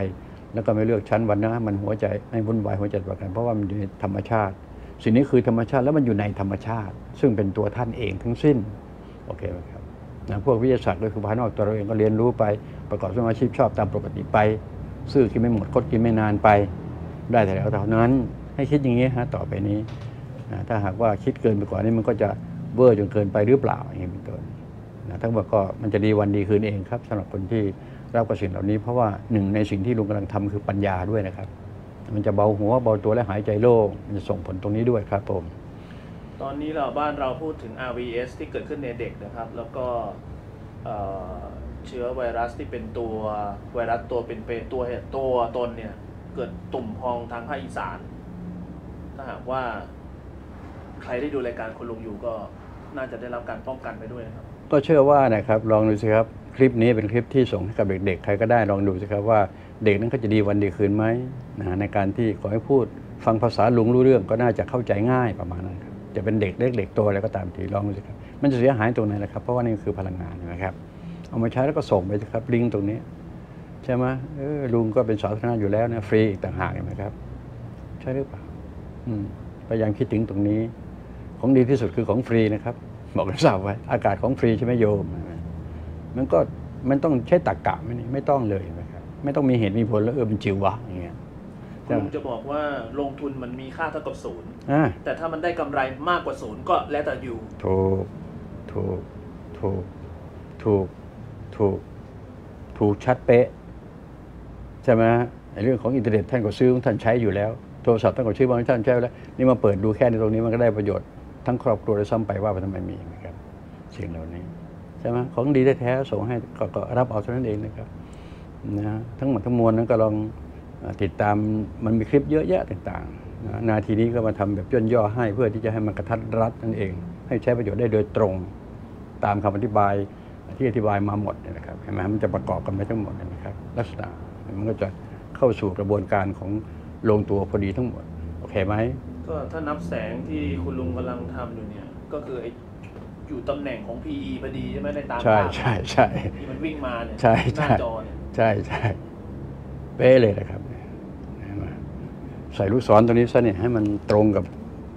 แล้วก็ไม่เลือกชั้นวรรณะมันหัวใจไม่วุ่นวายหัวใจประกันเพราะว่ามันอยู่ในธรรมชาติสิ่งนี้คือธรรมชาติแล้วมันอยู่ในธรรมชาติ ซึ่งเป็นตัวท่านเองทั้งสิ้นโอเคไหมครับนะพวกวิทยาศาสตร์โดยคือภายนอกตัวเราเองก็เรียนรู้ไปประกอบอาชีพชอบตามปกติไปซื่อกินไม่หมดคดกินไม่นานไปได้แต่แล้วเท่านั้นให้คิดอย่างนี้ฮะต่อไปนี้นะถ้าหากว่าคิดเกินไปกว่านี้มันก็จะเวอร์จนเกินไปหรือเปล่าอย่างนี้เป็นต้นนะทั้งหมดก็มันจะดีวันดีคืนเองครับสำหรับคนที่รับกับสิ่งเหล่านี้เพราะว่าหนึ่งในสิ่งที่ลุงกำลังทำคือปัญญาด้วยนะครับมันจะเบาหัวเบาตัวและหายใจโล่งมันจะส่งผลตรงนี้ด้วยครับผมตอนนี้เราบ้านเราพูดถึง อาร์ วี เอส ที่เกิดขึ้นในเด็กนะครับแล้วก็เชื้อไวรัสที่เป็นตัวไวรัสตัวเป็นตัวตัวตนเนี่ยเกิดตุ่มพองทางภาคอีสานถ้าหากว่าใครได้ดูรายการคุณลุงอยู่ก็น่าจะได้รับการป้องกันไปด้วยนะครับก็เชื่อว่านะครับลองดูสิครับคลิปนี้เป็นคลิปที่ส่งให้กับเด็กๆใครก็ได้ลองดูสิครับว่าเด็กนั้นเขาจะดีวันดีคืนไหมนะในการที่ขอให้พูดฟังภาษาลุงรู้เรื่องก็น่าจะเข้าใจง่ายประมาณนั้นครับจะเป็นเด็กเล็กเด็กโตอะไรก็ตามทีลองดูสิครับมันจะเสียหายตรงไหนล่ะครับเพราะว่านี่คือพลังงานนะครับเอามาใช้แล้วก็ส่งไปสิครับลิงก์ตรงนี้ใช่ไหมเออลุงก็เป็นสาธารณะอยู่แล้วนะฟรีอีกต่างหากเห็นไหมครับใช่หรือเปล่าอืมพยายามคิดถึงตรงนี้ของดีที่สุดคือของฟรีนะครับบอกให้ทราบไว้อากาศของฟรีใช่ไหมโยมมันก็มันต้องใช้ตรรกะไหมนี่ไม่ต้องเลยนะครับไม่ต้องมีเหตุมีผลแล้วเออเป็นจิววะอย่างเงี้ยผมจะบอกว่าลงทุนมันมีค่าเท่ากับศูนย์แต่ถ้ามันได้กำไรมากกว่าศูนย์ก็แล้วแต่อยู่ถูกถูกถูกถูกถูกถูกชัดเป๊ะใช่ไหมในเรื่องของอินเทอร์เน็ตท่านก็ซื้อท่านใช้อยู่แล้วโทรศัพท์ท่านก็ซื้อบางท่านใช้แล้วนี่มาเปิดดูแค่ในตรงนี้มันก็ได้ประโยชน์ทั้งครอบครัวและซ้ำไปว่าทำไมมีนะครับสิ่งเหล่านี้ใช่ไหมของดีแท้ๆส่งให้ก็รับเอาเท่านั้นเองนะครับนะทั้งหมดทั้งมวลนั้นก็ลองติดตามมันมีคลิปเยอะแยะต่างๆนะนาทีนี้ก็มาทำแบบย่นย่อให้เพื่อที่จะให้มันกระทัดรัดนั่นเองให้ใช้ประโยชน์ได้โดยตรงตามคำอธิบายที่อธิบายมาหมดนะครับเห็นไหมมันจะประกอบกันไปทั้งหมดนะครับลักษณะมันก็จะเข้าสู่กระบวนการของลงตัวพอดีทั้งหมดโอเคไหมก็ถ้านับแสงที่คุณลุงกำลังทำอยู่เนี่ยก็คือไอ้อยู่ตำแหน่งของ พี อี พอดีใช่ไหมในตามภาพใช่ใช่ใช่ที่มันวิ่งมาเนี่ยใช่หน้าจอเนี่ยใช่ใช่เป๊ะเลยนะครับใส่ลูกศรตัวนี้ซะเนี่ยให้มันตรงกับ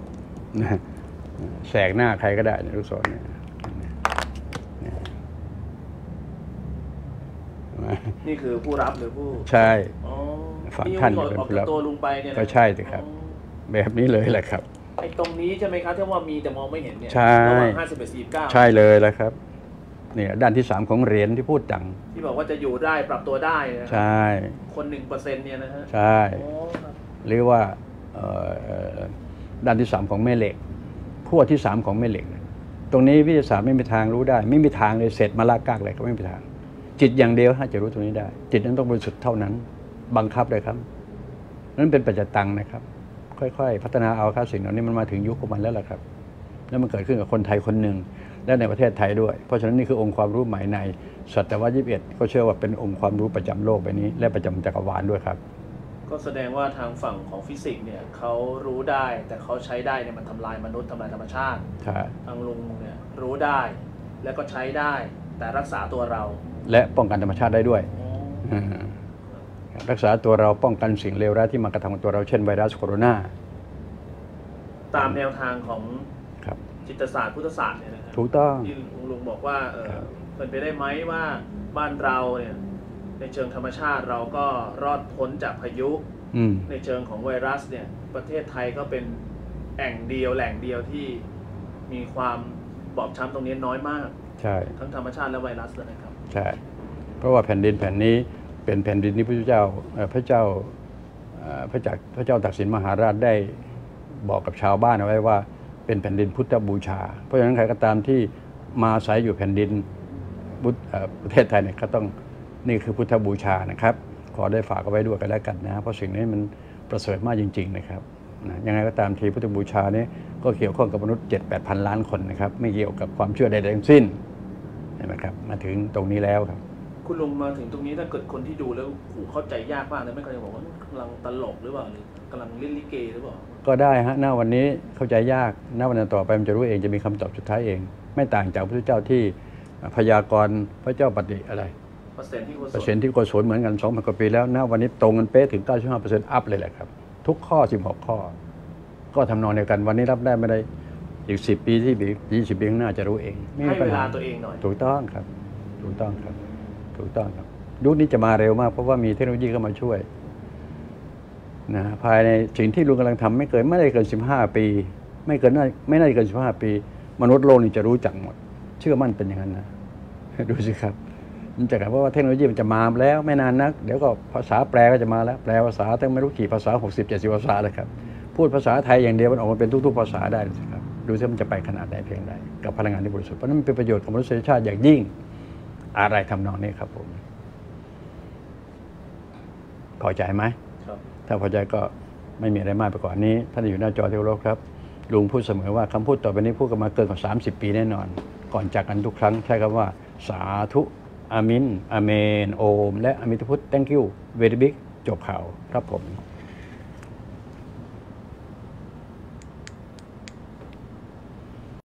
แสกหน้าใครก็ได้ลูกศรเนี่ยนี่คือผู้รับหรือผู้ใช่ฝั่งท่านเป็นผู้รับตัวลุงไปเนี่ยก็ใช่สิครับแบบนี้เลยแหละครับไอ้ตรงนี้ใช่ไหมครับที่ว่ามีแต่มองไม่เห็นเนี่ยใช่ระหว่างห้าสิบกับสี่สิบเก้าใช่เลยแหละครับเนี่ยด้านที่สามของเหรียญที่พูดจังที่บอกว่าจะอยู่ได้ปรับตัวได้ใช่คนหนึ่งเปอร์เซ็นต์เนี่ยนะฮะใช่หรือว่าด้านที่สามของแม่เหล็กขั้วที่สามของแม่เหล็กตรงนี้วิทยาศาสตร์ไม่มีทางรู้ได้ไม่มีทางเลยเสร็จมาลากากอะไรก็ไม่มีทางจิตอย่างเดียวถ้าจะรู้ตรงนี้ได้จิตนั้นต้องบริสุทธิ์เท่านั้นบังคับเลยครับนั่นเป็นปัจจตังนะครับค่อยๆพัฒนาเอาครับสิ่งเหล่านี้มันมาถึงยุคของมันแล้วล่ะครับแล้วมันเกิดขึ้นกับคนไทยคนหนึ่งและในประเทศไทยด้วยเพราะฉะนั้นนี่คือองค์ความรู้ใหม่ในศตวรรษยี่สิบเอ็ดก็เชื่อว่าเป็นองค์ความรู้ประจำโลกใบนี้และประจำจักรวาลด้วยครับก็แสดงว่าทางฝั่งของฟิสิกส์เนี่ยเขารู้ได้แต่เขาใช้ได้เนี่ยมันทำลายมนุษย์ทำลายธรรมชาติทางลุงเนี่ยรู้ได้แล้วก็ใช้ได้แต่รักษาตัวเราและป้องกันธรรมชาติได้ด้วยรักษาตัวเราป้องกันสิ่งเลวร้ายที่มากระทำกับตัวเราเช่นไวรัสโคโรนาตามแนวทางของจิตศาสตร์พุทธศาสตร์เนี่ยนะครับถูกต้องที่ลุงบอกว่าเออเป็นไปได้ไหมว่าบ้านเราเนี่ยในเชิงธรรมชาติเราก็รอดพ้นจากพายุในเชิงของไวรัสเนี่ยประเทศไทยก็เป็นแอ่งเดียวแหล่งเดียวที่มีความบอบช้ำตรงนี้น้อยมากใช่ทั้งธรรมชาติและไวรัสเลยนะครับใช่เพราะว่าแผ่นดินแผ่นนี้เป็นแผ่นดินที่พระเจ้าพระเจ้าพระจักรพระเจ้าตากสินมหาราชได้บอกกับชาวบ้านเอาไว้ว่าเป็นแผ่นดินพุทธบูชาเพราะฉะนั้นใครก็ตามที่มาอาศัยอยู่แผ่นดินประเทศไทยเนี่ยก็ต้องนี่คือพุทธบูชานะครับขอได้ฝากเอาไว้ด้วยกันแล้วกันนะเพราะสิ่งนี้มันประเสริฐมากจริงๆนะครับนะยังไงก็ตามทีพุทธบูชานี้ก็เกี่ยวข้องกับมนุษย์ เจ็ดแปด พันล้านคนนะครับไม่เกี่ยวกับความเชื่อใดๆทั้งสิ้นเห็นไหมครับมาถึงตรงนี้แล้วครับคุณลุงมาถึงตรงนี้ถ้าเกิดคนที่ดูแล้วหูเข้าใจยากมากเลยไม่เคยบอกว่ากำลังตลกหรือเปล่าหรือกำลังเล่นลิเกหรือเปล่าก็ได้ฮะหน้าวันนี้เข้าใจยากหน้าวันต่อไปมันจะรู้เองจะมีคำตอบสุดท้ายเองไม่ต่างจากพระพุทธเจ้าที่พยากรณ์พระเจ้าปฏิอะไรเปอร์เซ็นต์ที่โกศเปอลร์เซ็นต์ที่โกศลเหมือนกัน สองพัน กว่าปีแล้วนะวันนี้ตรงกันเป๊ะถึง เก้าสิบห้าเปอร์เซ็นต์ อัพเลยแหละครับทุกข้อสิบหกข้อก็ทำนองเดียวกันวันนี้รับได้ไม่ได้อีกสิบปีที่อีกยี่สิบปีข้างหน้าจะรู้เองไม่มีให้ปัญเวหาลาตัวเองหน่อยถูกต้องครับถูกต้องครับถูกต้องครับยุคนี้จะมาเร็วมากเพราะว่ามีเทคโนโลยีเข้ามาช่วยนะภายในสิ่งที่ลุงกำลังทำไม่เกินไม่ได้เกินสิบห้าปีไม่เกินน่าไม่น่าจะเกินสิบห้าปี มนุษย์โลกนี่จะรู้จักหมดเชื่อมั่นเป็นอย่างนั้นนะดูสิครับมันจะกลายเพราะว่าเทคโนโลยีมันจะมาแล้วไม่นานนักเดี๋ยวก็ภาษาแปลก็จะมาแล้วแปลภาษาตั้งไม่รู้กี่ภาษาหกสิบ เจ็ดสิบภาษาเลยครับพูดภาษาไทยอย่างเดียวมันออกมาเป็นทุกๆภาษาได้เลยครับดูสิมันจะไปขนาดไหนเพียงใดกับพลังงานที่บริสุทธิ์เพราะนั้นมันเป็นประโยชน์ของมนุษยชาติอย่างยิ่งอะไรทำนองนี้ครับผมพอใจไหมครับถ้าพอใจก็ไม่มีอะไรมากไปกว่านี้ท่านอยู่หน้าจอที่เคารพครับลุงพูดเสมอว่าคำพูดต่อไปนี้พูดกันมาเกินกว่าสามสิบปีแน่นอน ก่อนจากกันทุกครั้งใช้คำว่าสาธุอามินอาเมนโอมและอามิทพุทธ thank you very big จบข่าวครับผม